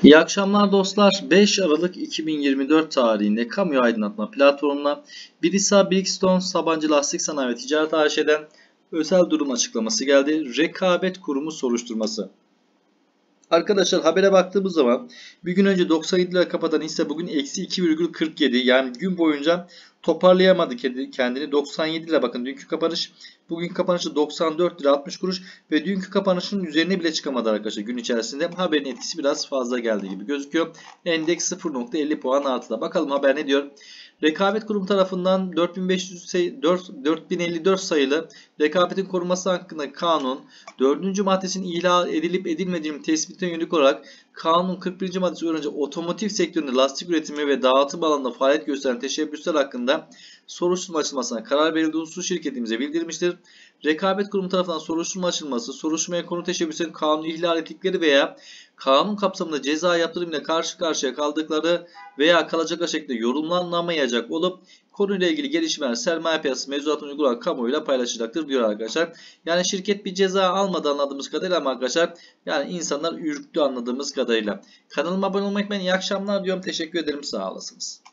İyi akşamlar dostlar. 5 Aralık 2024 tarihinde kamu aydınlatma platformuna Birisa Bridgestone Sabancı Lastik Sanayi ve Ticaret AŞ'den özel durum açıklaması geldi. Rekabet Kurumu soruşturması. Arkadaşlar habere baktığımız zaman bir gün önce 97 lira kapatan hisse bugün eksi 2,47, yani gün boyunca toparlayamadı kendini. 97 lira, bakın dünkü kapanış, bugün kapanışı 94 lira 60 kuruş ve dünkü kapanışın üzerine bile çıkamadı arkadaşlar gün içerisinde. Haberin etkisi biraz fazla geldi gibi gözüküyor. Endeks 0,50 puan artıda. Bakalım haber ne diyor? Rekabet Kurumu tarafından 4054 sayılı Rekabetin Korunması hakkında kanun 4. maddesinin ihlal edilip edilmediğinin tespitine yönelik olarak kanun 41. maddesi uyarınca otomotiv sektöründe lastik üretimi ve dağıtım alanında faaliyet gösteren teşebbüsler hakkında soruşturma açılmasına karar verildiği husus şirketimize bildirmiştir. Rekabet Kurumu tarafından soruşturma açılması, soruşturmaya konu teşebbüslerin kanunu ihlal ettikleri veya kanun kapsamında ceza yaptırımıyla karşı karşıya kaldıkları veya kalacaklar şeklinde yorumlanamayacak olup konuyla ilgili gelişmeler sermaye piyasası mevzuatını uygulanan kamuoyuyla paylaşacaktır diyor arkadaşlar. Yani şirket bir ceza almadı anladığımız kadarıyla, ama arkadaşlar yani insanlar ürktü anladığımız kadarıyla. Kanalıma abone olmayı unutmayın. İyi akşamlar diyorum. Teşekkür ederim. Sağ olasınız.